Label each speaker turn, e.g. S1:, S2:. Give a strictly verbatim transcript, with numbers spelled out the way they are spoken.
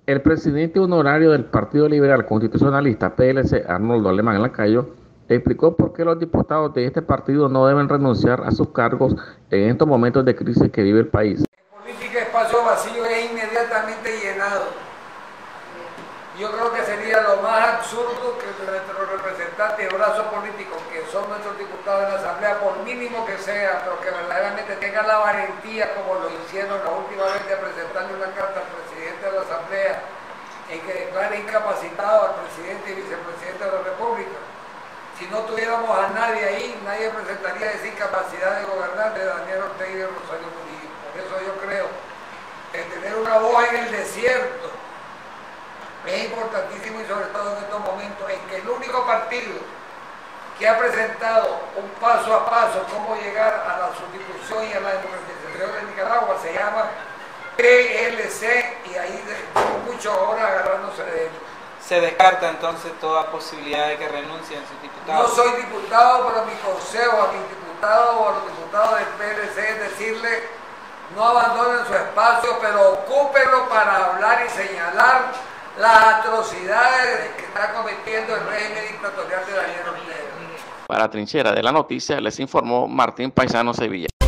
S1: El presidente honorario del Partido Liberal Constitucionalista, P L C, Arnoldo Alemán Lacayo, explicó por qué los diputados de este partido no deben renunciar a sus cargos en estos momentos de crisis que vive el país.
S2: En política, espacio vacío es inmediatamente llenado. Yo creo que sería lo más absurdo que nuestros representantes o brazos políticos, que son nuestros diputados en la Asamblea, por mínimo que sea, pero que verdaderamente tengan la valentía, como lo hicieron la última vez, de presentarle una carta al presidente de la Asamblea en que declare incapacitado al presidente y vicepresidente de la República. Si no tuviéramos a nadie ahí, nadie presentaría esa incapacidad de gobernar de Daniel Ortega y de Rosario Murillo. Por eso yo creo que tener una voz en el desierto es importantísimo, y sobre todo en estos momentos en que el único partido que ha presentado un paso a paso cómo llegar a la sustitución y a la democratización de Nicaragua se llama P L C, y ahí muchas horas agarrándose de él.
S3: Se descarta entonces toda posibilidad de que renuncien sus diputados.
S2: No soy diputado, pero mi consejo a mis diputados o a los diputados del P L C es decirle: no abandonen su espacio, pero ocúpenlo para hablar y señalar las atrocidades que está cometiendo el régimen dictatorial de Daniel Ortega.
S1: Para Trinchera de la Noticia les informó Martín Paisano Sevilla.